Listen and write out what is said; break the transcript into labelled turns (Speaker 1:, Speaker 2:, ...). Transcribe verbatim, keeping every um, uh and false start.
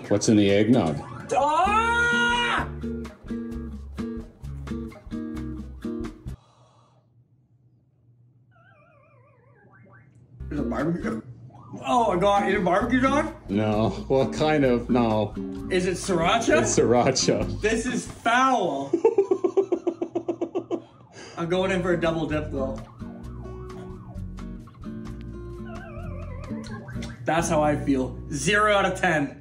Speaker 1: What's in the eggnog?
Speaker 2: Ah! Is it barbecue? Oh my god, is it barbecue sauce?
Speaker 1: No. Well, kind of. No.
Speaker 2: Is it sriracha?
Speaker 1: It's sriracha.
Speaker 2: This is foul. I'm going in for a double dip though. That's how I feel. Zero out of ten.